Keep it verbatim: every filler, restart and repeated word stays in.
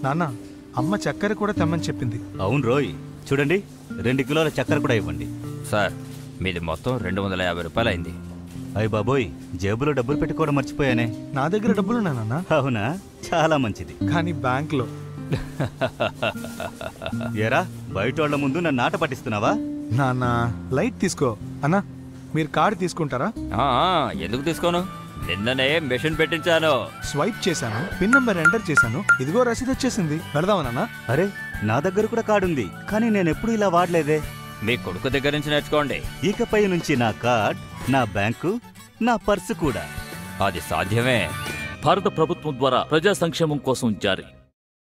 నాన్న అమ్మ చక్కెర కూడా తెమ్మని చెప్పింది. అవును రోయ్, చూడండి రెండు కిలోల చక్కెర కూడా ఇవ్వండి. సార్ మీది మొత్తం రెండు వందల యాభై రూపాయలు అయింది. అయ్య బాబోయ్, జేబులో డబ్బులు పెట్టుకోవడం మర్చిపోయానే. నా దగ్గర డబ్బులున్నా నాన్న. అవునా, చాలా మంచిది. కానీ బ్యాంక్లో. ఏరా, బయట వాళ్ళ ముందు నన్ను ఆట పట్టిస్తున్నావా? నాన్న లైట్ తీసుకో. అన్నా మీరు కార్డు తీసుకుంటారా? ఆ, ఎందుకు తీసుకోను? నిన్ననే మెషిన్ పెట్టించాను. స్వైప్ చేశాను, పిన్ నంబర్ ఎంటర్ చేశాను, ఇదిగో రసీదు వచ్చేసింది. పెడదామా నాన్న? అరే, నా దగ్గర కూడా కార్డు ఉంది, కానీ నేను ఎప్పుడు ఇలా వాడలేదే. మీ కొడుకు దగ్గర నుంచి నేర్చుకోండి. ఇకపై నుంచి నా కార్డ్, నా బ్యాంకు, నా పర్సు కూడా. అది సాధ్యమే. భారత ప్రభుత్వం ద్వారా ప్రజా సంక్షేమం కోసం జారీ.